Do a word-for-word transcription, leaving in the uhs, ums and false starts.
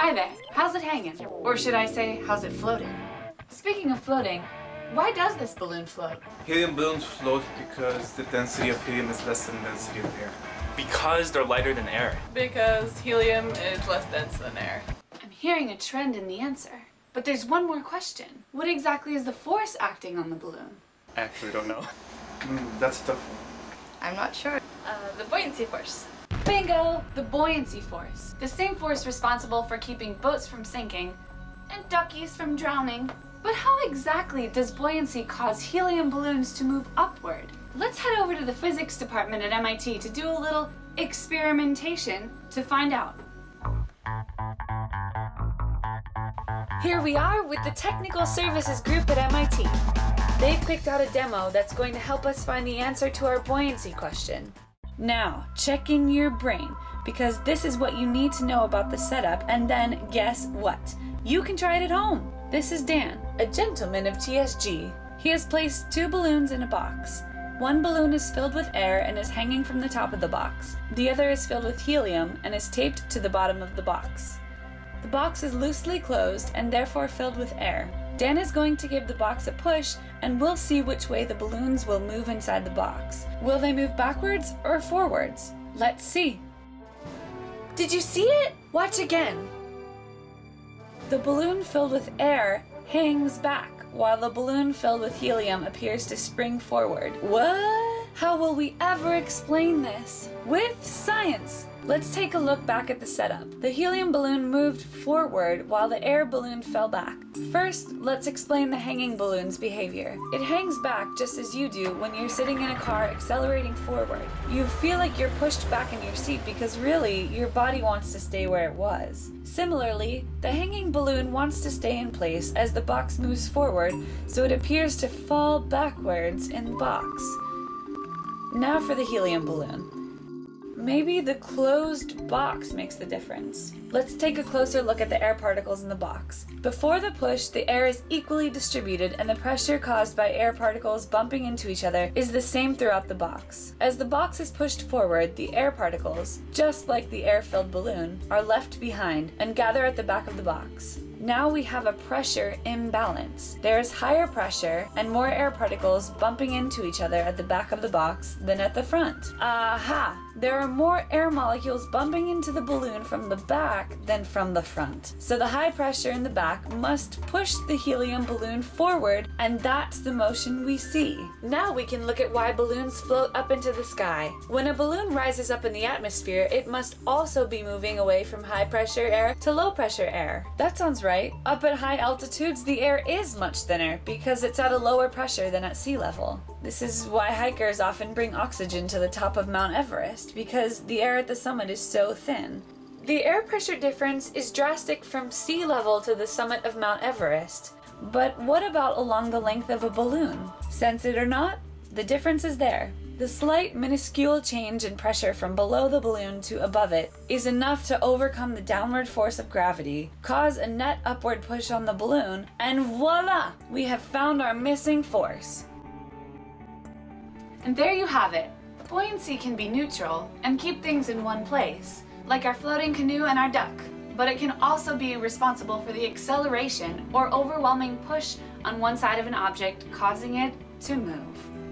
Hi there, how's it hanging? Or should I say, how's it floating? Speaking of floating, why does this balloon float? Helium balloons float because the density of helium is less than the density of air. Because they're lighter than air. Because helium is less dense than air. I'm hearing a trend in the answer. But there's one more question. What exactly is the force acting on the balloon? I actually don't know. Mm, that's a tough one. I'm not sure. Uh, the buoyancy force. Bingo! The buoyancy force. The same force responsible for keeping boats from sinking and duckies from drowning. But how exactly does buoyancy cause helium balloons to move upward? Let's head over to the physics department at M I T to do a little experimentation to find out. Here we are with the technical services group at M I T. They've picked out a demo that's going to help us find the answer to our buoyancy question. Now, check in your brain, because this is what you need to know about the setup, and then guess what? You can try it at home. This is Dan, a gentleman of T S G. He has placed two balloons in a box. One balloon is filled with air and is hanging from the top of the box. The other is filled with helium and is taped to the bottom of the box. The box is loosely closed and therefore filled with air. Dan is going to give the box a push and we'll see which way the balloons will move inside the box. Will they move backwards or forwards? Let's see. Did you see it? Watch again. The balloon filled with air hangs back, while the balloon filled with helium appears to spring forward. What? How will we ever explain this? With science! Let's take a look back at the setup. The helium balloon moved forward while the air balloon fell back. First, let's explain the hanging balloon's behavior. It hangs back just as you do when you're sitting in a car accelerating forward. You feel like you're pushed back in your seat because really, your body wants to stay where it was. Similarly, the hanging balloon wants to stay in place as the box moves forward, so it appears to fall backwards in the box. Now for the helium balloon. Maybe the closed box makes the difference. Let's take a closer look at the air particles in the box. Before the push, the air is equally distributed and the pressure caused by air particles bumping into each other is the same throughout the box. As the box is pushed forward, the air particles, just like the air-filled balloon, are left behind and gather at the back of the box. Now we have a pressure imbalance. There is higher pressure and more air particles bumping into each other at the back of the box than at the front. Aha! There are more air molecules bumping into the balloon from the back than from the front. So the high pressure in the back must push the helium balloon forward, and that's the motion we see. Now we can look at why balloons float up into the sky. When a balloon rises up in the atmosphere, it must also be moving away from high pressure air to low pressure air. That sounds right. Right. Up at high altitudes, the air is much thinner because it's at a lower pressure than at sea level. This is why hikers often bring oxygen to the top of Mount Everest, because the air at the summit is so thin. The air pressure difference is drastic from sea level to the summit of Mount Everest. But what about along the length of a balloon? Sense it or not, the difference is there. The slight minuscule change in pressure from below the balloon to above it is enough to overcome the downward force of gravity, cause a net upward push on the balloon, and voila! We have found our missing force. And there you have it. Buoyancy can be neutral and keep things in one place, like our floating canoe and our duck. But it can also be responsible for the acceleration or overwhelming push on one side of an object, causing it to move.